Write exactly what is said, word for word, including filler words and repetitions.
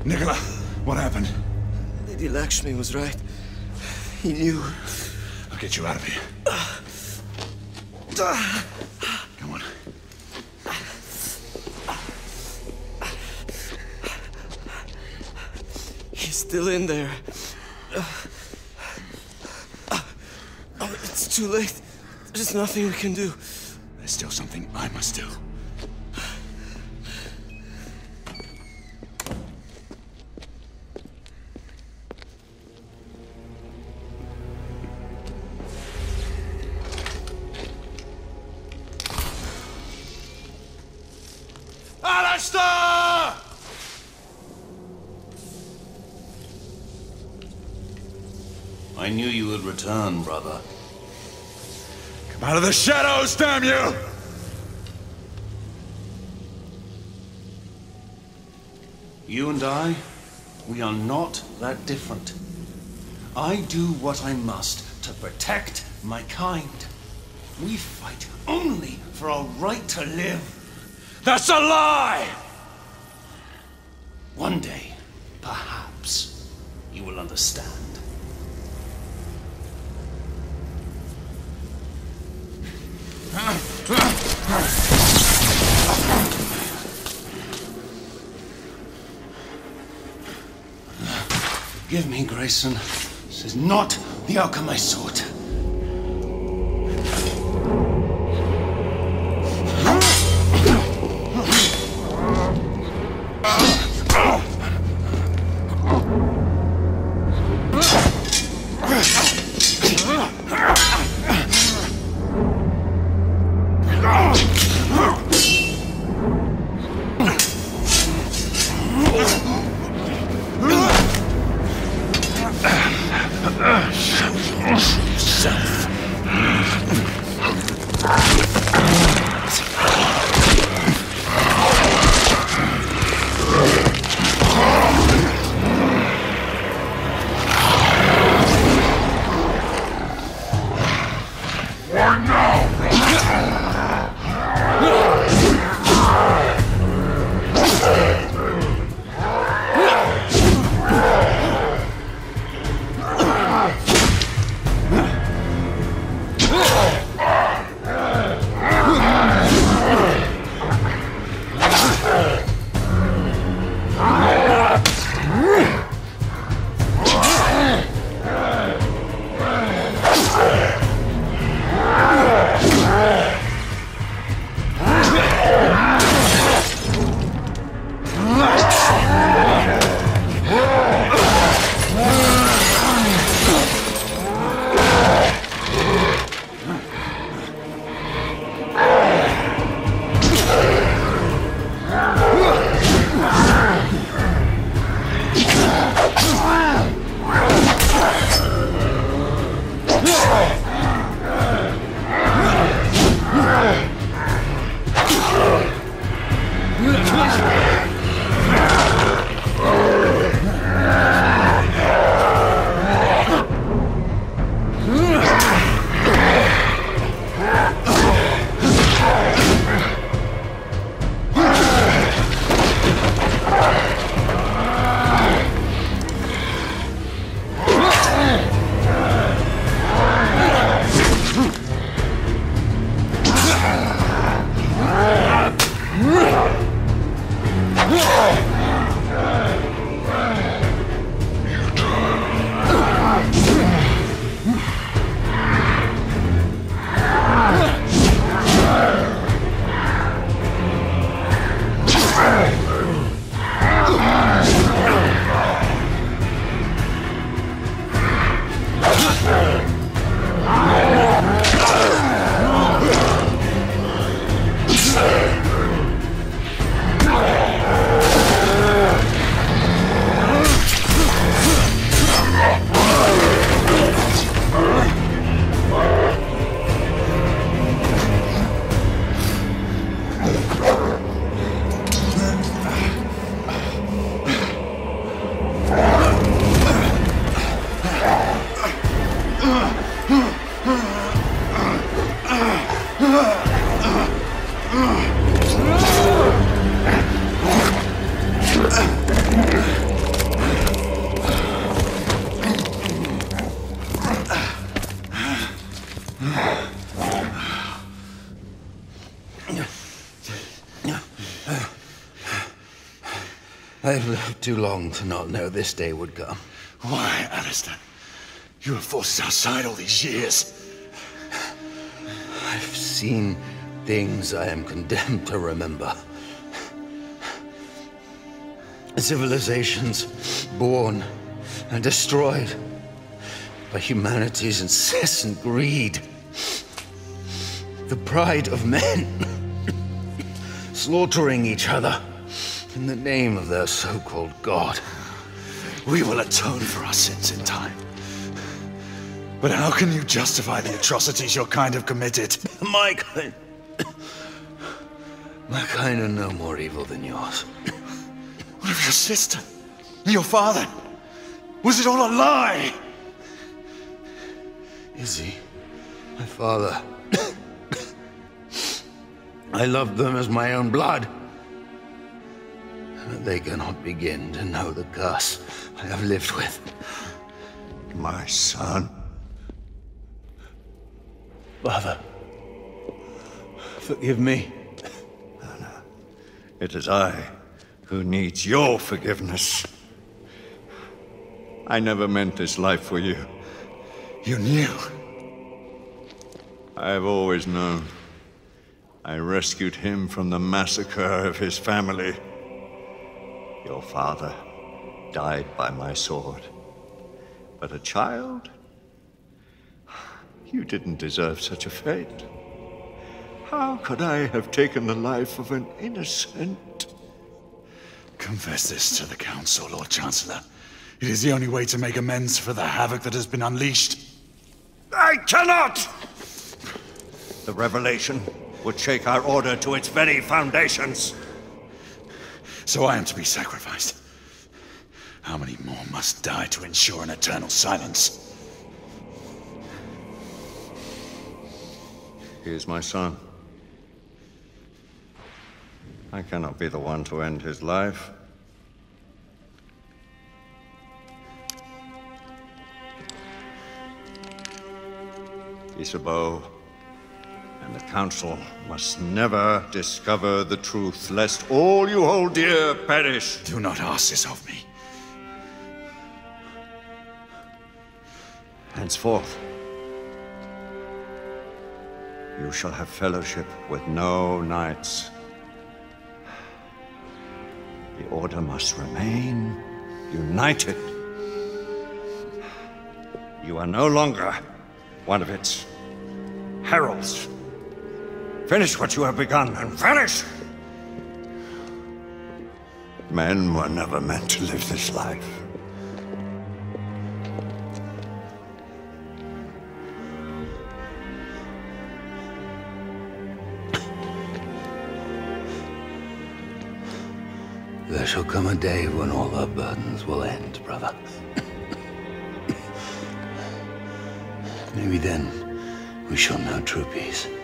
Nicola, what happened? Lady Lakshmi was right. He knew. I'll get you out of here. Come on. He's still in there. Oh, it's too late. There's nothing we can do. There's still something I must do. Alistair! I knew you would return, brother. Come out of the shadows, damn you! You and I, we are not that different. I do what I must to protect my kind. We fight only for our right to live. That's a lie! One day, perhaps, you will understand. Forgive me, Grayson. This is not the outcome I sought. Ugh! I've lived too long to not know this day would come. Why, Alistair? You have forced us outside all these years. I've seen things I am condemned to remember. Civilizations born and destroyed by humanity's incessant greed. The pride of men slaughtering each other in the name of their so-called God. We will atone for our sins in time. But how can you justify the atrocities your kind have committed? My kind... My kind are no more evil than yours. What of your sister? Your father? Was it all a lie? Izzy, my father. I loved them as my own blood. But they cannot begin to know the curse I have lived with. My son. Father, forgive me. It is I who needs your forgiveness. I never meant this life for you. You knew? I've always known. I rescued him from the massacre of his family. Your father died by my sword. But a child? You didn't deserve such a fate. How could I have taken the life of an innocent? Confess this to the Council, Lord Chancellor. It is the only way to make amends for the havoc that has been unleashed. I cannot! The revelation would shake our order to its very foundations. So I am to be sacrificed. How many more must die to ensure an eternal silence? He is my son. I cannot be the one to end his life. Isabeau and the Council must never discover the truth, lest all you hold dear perish. Do not ask this of me. Henceforth, you shall have fellowship with no knights. The Order must remain united. You are no longer one of its heralds. Finish what you have begun and vanish! Men were never meant to live this life. There shall come a day when all our burdens will end, brother. Maybe then we shall know true peace.